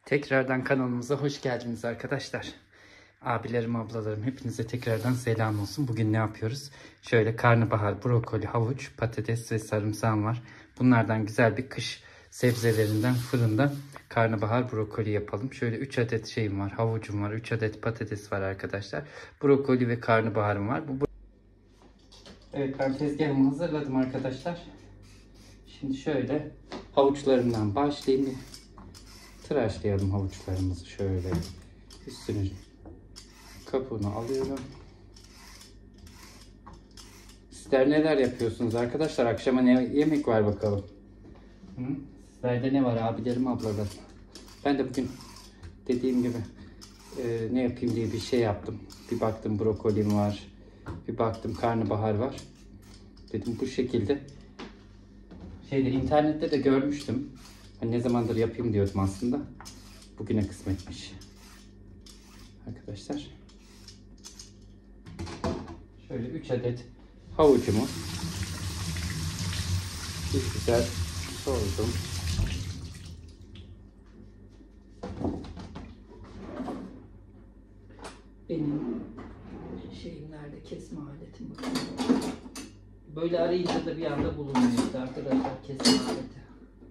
Tekrardan kanalımıza hoş geldiniz arkadaşlar. Abilerim, ablalarım hepinize tekrardan selam olsun. Bugün ne yapıyoruz? Şöyle karnabahar, brokoli, havuç, patates ve sarımsağım var. Bunlardan güzel bir kış sebzelerinden fırında karnabahar brokoli yapalım. Şöyle 3 adet şeyim var. Havucum var, 3 adet patates var arkadaşlar. Brokoli ve karnabaharım var. Evet, ben tezgahımı hazırladım arkadaşlar. Şimdi şöyle havuçlarımdan başlayayım. Tıraşlayalım havuçlarımızı şöyle. Üstünü, kabuğunu alıyorum. Sizler neler yapıyorsunuz arkadaşlar? Akşama ne yemek var bakalım? Hı? Sizlerde ne var abilerim, ablalarım? Ben de bugün dediğim gibi ne yapayım diye bir şey yaptım. Bir baktım brokolim var. Bir baktım karnabahar var. Dedim bu şekilde. İnternette de görmüştüm. Ne zamandır yapayım diyordum aslında. Bugüne kısmetmiş. Arkadaşlar. Şöyle 3 adet havucumu bir güzel soydum. Benim nerede kesme aletim var. Böyle arayınca da bir anda bulunuyor işte arkadaşlar kesme aleti.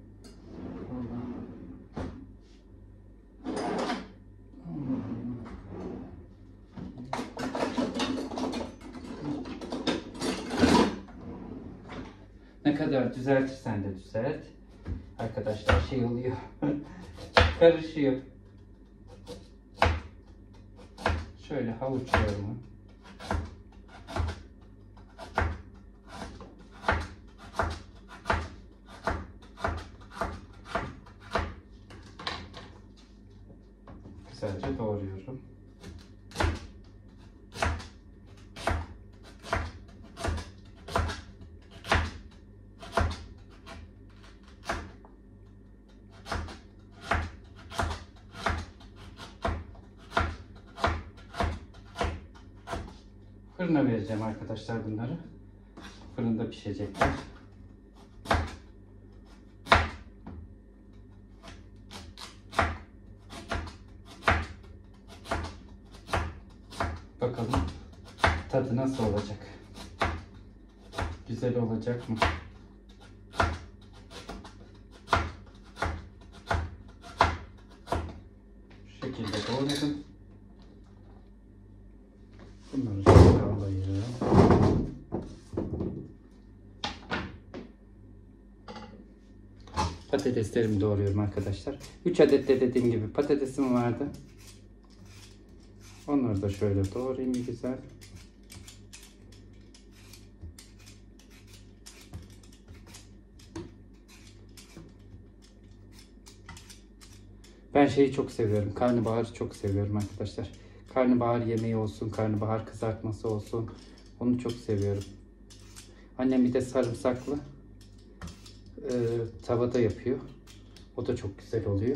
Ne kadar düzeltirsen de düzelt. Arkadaşlar oluyor. Karışıyor. Şöyle havuçlarımı güzelce doğruyorum. Fırına vereceğim arkadaşlar bunları. Fırında pişecekler. Bakalım tadı nasıl olacak? Güzel olacak mı? Şu şekilde doğradım. Bunları şöyle alayım. Patateslerimi doğruyorum arkadaşlar. 3 adet de dediğim gibi patatesim vardı. Onları da şöyle doğrayayım bir güzel. Ben çok seviyorum. Karnabaharı çok seviyorum arkadaşlar. Karnabahar yemeği olsun, karnabahar kızartması olsun. Onu çok seviyorum. Annem bir de sarımsaklı tavada yapıyor. O da çok güzel oluyor.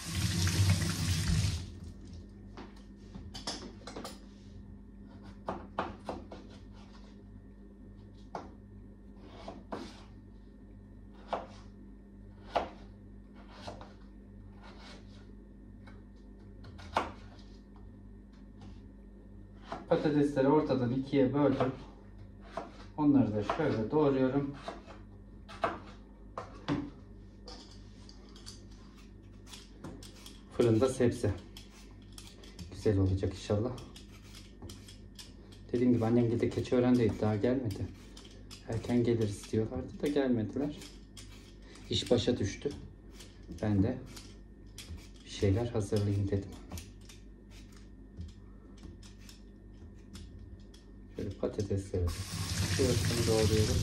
Patatesleri ortadan ikiye böldüm. Onları da şöyle doğruyorum. Fırında sebze. Güzel olacak inşallah. Dediğim gibi annem de Keçiören'deydi, daha gelmedi. Erken geliriz diyorlardı da gelmediler. İş başa düştü. Ben de bir şeyler hazırlayayım dedim. Şöyle patatesleri şurasını doğruyorum.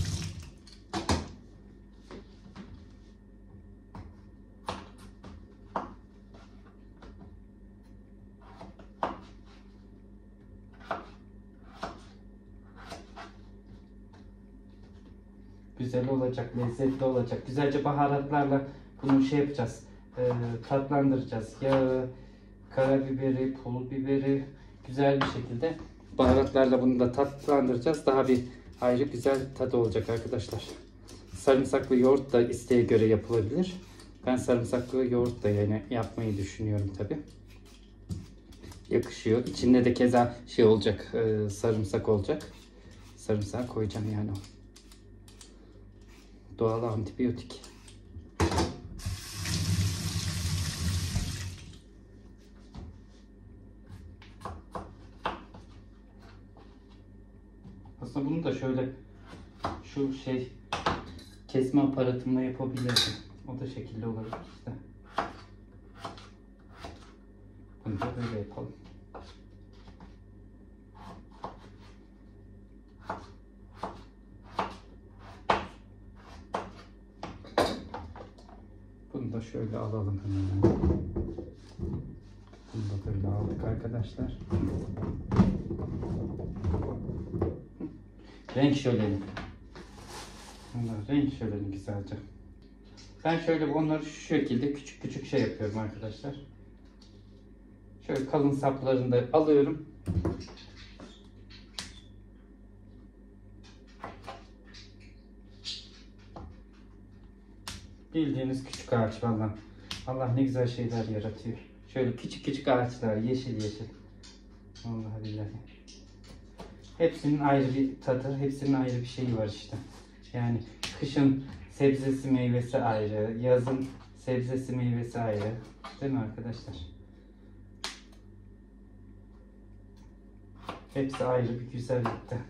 Güzel olacak, lezzetli olacak. Güzelce baharatlarla bunu yapacağız. Tatlandıracağız. Yağı, karabiberi, pul biberi güzel bir şekilde baharatlarla bunu da tatlandıracağız. Daha bir ayrı güzel tadı olacak arkadaşlar. Sarımsaklı yoğurt da isteğe göre yapılabilir. Ben sarımsaklı yoğurt da yine yapmayı düşünüyorum tabi. Yakışıyor. İçinde de keza şey olacak, sarımsak olacak. Sarımsak koyacağım yani o. Doğal antibiyotik. Aslında bunu da şöyle şu şey kesme aparatımla yapabilirdim. O da şekilde olabilir işte. Bunu da böyle yapalım. Bunu da şöyle alalım hemen. Bunu da böyle aldık arkadaşlar. Renk şöleni. Renk şöleni güzelce. Ben şöyle onları şu şekilde küçük küçük şey yapıyorum arkadaşlar. Şöyle kalın saplarını da alıyorum. Bildiğiniz küçük ağaç vallahi. Allah ne güzel şeyler yaratıyor. Şöyle küçük küçük ağaçlar, yeşil yeşil. Vallahi billahi. Hepsinin ayrı bir tadı, hepsinin ayrı bir şeyi var işte. Yani kışın sebzesi meyvesi ayrı, yazın sebzesi meyvesi ayrı. Değil mi arkadaşlar? Hepsi ayrı bir güzellikte.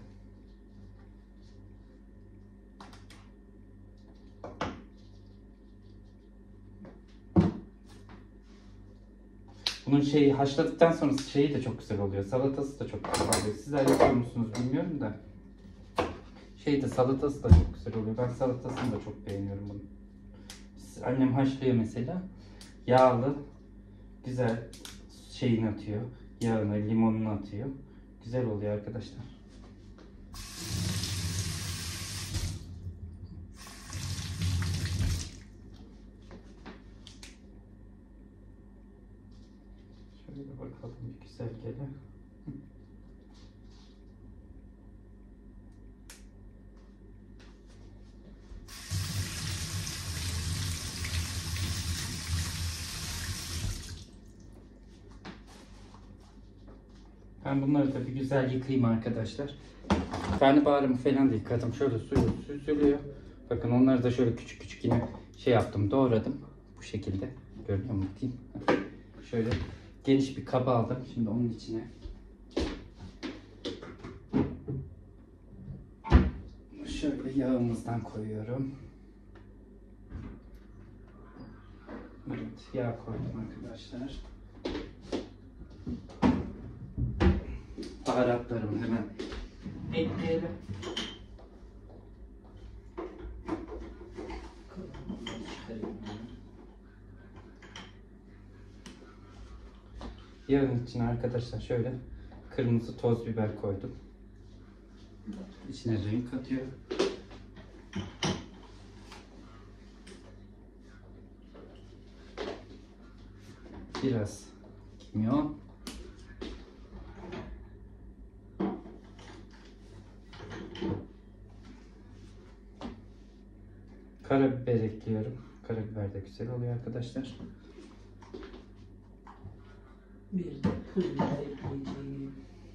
Bunun şeyi haşladıktan sonra şeyi de çok güzel oluyor. Salatası da çok güzel oluyor. Sizler yapıyor musunuz bilmiyorum da. Salatası da çok güzel oluyor. Ben salatasını da çok beğeniyorum bunu. Annem haşlıyor mesela. Yağlı, güzel şeyini atıyor. Yağını, limonunu atıyor. Güzel oluyor arkadaşlar. Şöyle bakalım bir güzel gele. Ben bunları da bir güzel yıkayayım arkadaşlar. Karnabaharımı falan da yıkadım. Şöyle suyu süzülüyor. Bakın onları da şöyle küçük küçük yine şey yaptım, doğradım. Bu şekilde. Görünüyor mu diyeyim. Şöyle geniş bir kaba aldım. Şimdi onun içine şöyle yağımızdan koyuyorum. Evet, yağ koydum arkadaşlar. Baharatlarımı hemen ekleyelim. Yağın içine arkadaşlar şöyle kırmızı toz biber koydum. İçine renk katıyor. Biraz kimyon. Karabiber ekliyorum. Karabiber de güzel oluyor arkadaşlar. Bir de pul biber ekleyeceğim.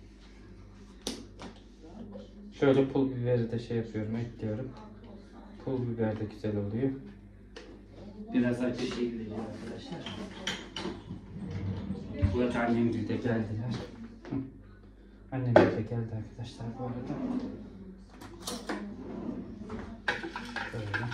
Şöyle pul biberi de şey yapıyorum, ekliyorum. Pul biber de güzel oluyor. Biraz acı şey geliyor arkadaşlar. Bu arada annem de geldiler. Annem de geldi arkadaşlar bu arada. Böyle.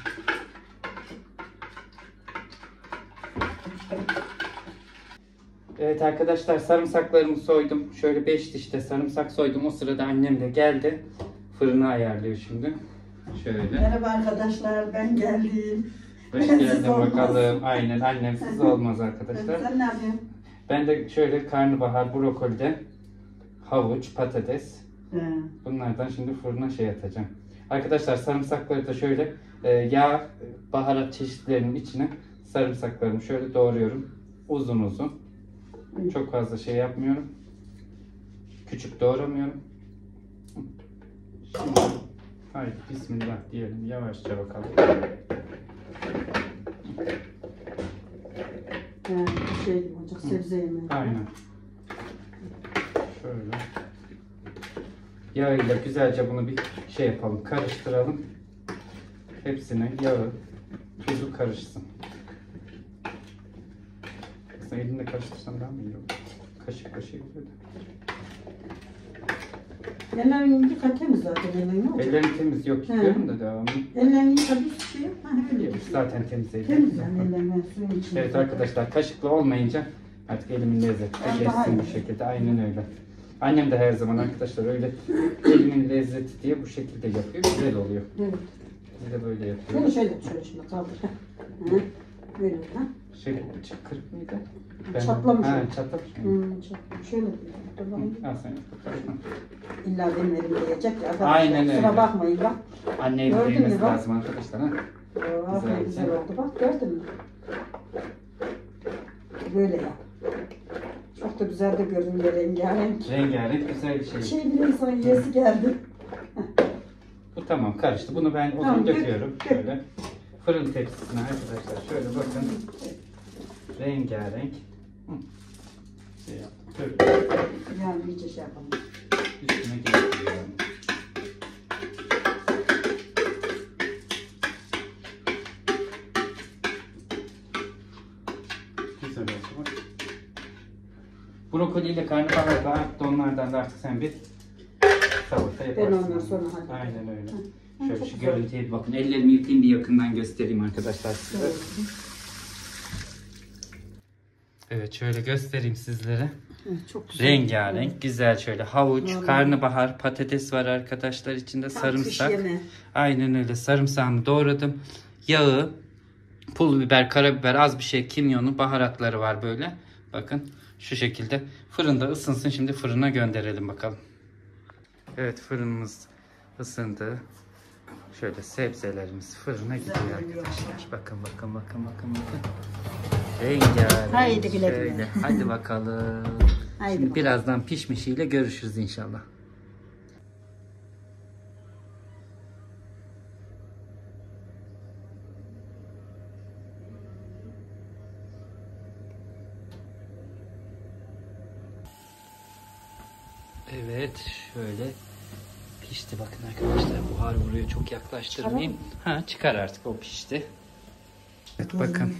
Evet arkadaşlar, sarımsaklarımı soydum. Şöyle 5 diş de sarımsak soydum. O sırada annem de geldi. Fırını ayarlıyor şimdi. Şöyle. Merhaba arkadaşlar, ben geldim. Hoş geldin bakalım. Aynen, annemsiz olmaz arkadaşlar. Sen ne yapıyorsun? Ben de şöyle karnabahar, brokolide, havuç, patates. Bunlardan şimdi fırına şey atacağım. Arkadaşlar sarımsakları da şöyle yağ, baharat çeşitlerinin içine sarımsaklarımı şöyle doğruyorum. Uzun uzun. Çok fazla şey yapmıyorum. Küçük doğramıyorum. Şimdi haydi bismillah diyelim. Yavaşça bakalım. Şey gibi olacak, sebze yemeği. Aynen. Şöyle. Yağıyla güzelce bunu bir şey yapalım, karıştıralım. Hepsine yağı, tuzu karışsın. Aslında elinle karıştırsam daha mı iyi olur? Kaşık gidiyor da. Ellerini yıka temiz zaten, ellerini olacak. Ellerini temiz yok yıkıyorum da devamlı. Ellerini yıka bir şey yok. Öyle Zaten temiz temiz yani ellerini suyun içinde. Evet arkadaşlar, kaşıkla olmayınca artık elimin lezzeti de geçsin bu şekilde. Aynen öyle. Annem de her zaman arkadaşlar öyle elimin lezzeti diye bu şekilde yapıyor. Güzel oluyor. Evet. Biz de böyle yapıyoruz. Bunu şöyle şimdi kaldır. Böyle ha. Kırık mıydı? Çatlamış. Ha, çatlamış mı? Çatlamış. Şöyle dur bakalım. Al sen yap. İlla benim elimde yiyecek ya. Arkadaşlar. Aynen öyle. Kusura bakmayın bak. Annenin Gördün mü yemesi bak? lazım arkadaşlar. Ha? Güzel, güzel oldu bak, gördün mü? Böyle yap. Çok da güzel de görünüyor, rengarenk. Rengarenk güzel bir şey. Şey bile insan yiyesi geldi. Bu tamam, karıştı. Bunu ben o zaman döküyorum. Şöyle fırın tepsisine arkadaşlar. Şöyle bakın. Rengarenk. Şey yaptım. Yani iyice şey yapalım. Üstüne getiriyorum. Güzel oldu. Brokoli ile karnabahar da arttı. Onlardan da artık sen bir salata yaparsın. Ben ondan sonra hadi. Aynen öyle. Hı, Şöyle çok şu güzel. görüntüye bir bakın. Ellerimi yıkayayım, bir yakından göstereyim arkadaşlar size. Evet, şöyle göstereyim sizlere. Evet, çok güzel. Rengarenk, güzel şöyle havuç, Vallahi. karnabahar, patates var arkadaşlar, içinde Tam sarımsak. kış yemeği. Aynen öyle, sarımsağımı doğradım. Yağı, pul biber, karabiber, az bir şey kimyonu, baharatları var böyle. Bakın şu şekilde fırında ısınsın, şimdi fırına gönderelim bakalım. Evet, fırınımız ısındı. Şöyle sebzelerimiz fırına gidiyor arkadaşlar. Bakın. Rengarenk. Haydi güle güle. Şöyle. Hadi bakalım. Haydi Şimdi bakalım. birazdan pişmişiyle görüşürüz inşallah. Evet, şöyle pişti bakın arkadaşlar. Buhar vuruyor, çok yaklaştırmayayım. Ha, çıkar artık, o pişti. Evet, bakın.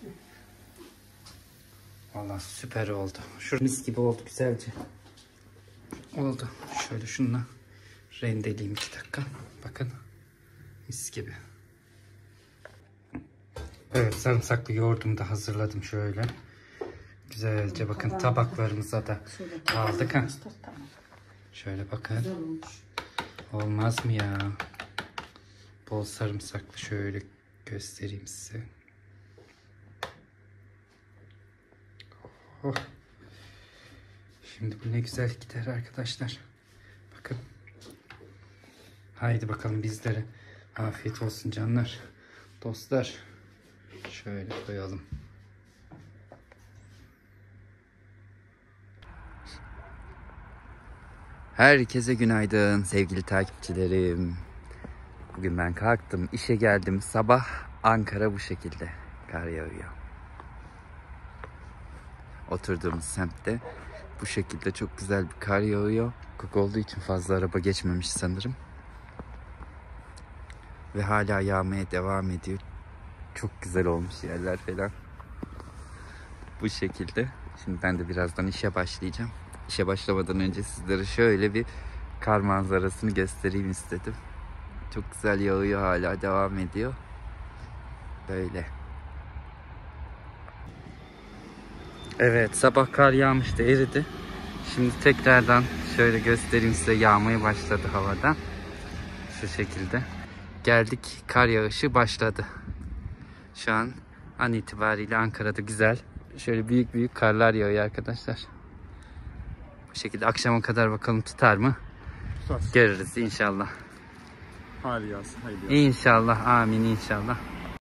Vallahi süper oldu. Şu mis gibi oldu, güzelce. Oldu. Şöyle şununla rendeleyeyim 2 dakika. Bakın. Mis gibi. Evet, sarımsaklı yoğurdumu da hazırladım şöyle. Güzelce bakın, tabaklarımıza da aldık. Ha. Şöyle bakın. Olmaz mı ya? Bol sarımsaklı şöyle göstereyim size. Oh. Şimdi bu ne güzel gider arkadaşlar. Bakın. Haydi bakalım bizlere. Afiyet olsun canlar. Dostlar. Şöyle koyalım. Herkese günaydın sevgili takipçilerim. Bugün ben kalktım, işe geldim. Sabah Ankara bu şekilde. Kar yağıyor. Oturduğumuz semtte bu şekilde çok güzel bir kar yağıyor. Kok olduğu için fazla araba geçmemiş sanırım. Ve hala yağmaya devam ediyor. Çok güzel olmuş yerler falan. Bu şekilde. Şimdi ben de birazdan işe başlayacağım. İşe başlamadan önce sizlere şöyle bir kar manzarasını göstereyim istedim. Çok güzel yağıyor, hala devam ediyor. Böyle. Evet, sabah kar yağmıştı, eridi. Şimdi tekrardan şöyle göstereyim size, yağmaya başladı havadan. Şu şekilde. Geldik, kar yağışı başladı. Şu an itibariyle Ankara'da güzel. Şöyle büyük karlar yağıyor arkadaşlar. Bu şekilde akşama kadar bakalım tutar mı? Tutar. Görürüz inşallah. Hadi yaz, haydi yaz. İnşallah, amin inşallah.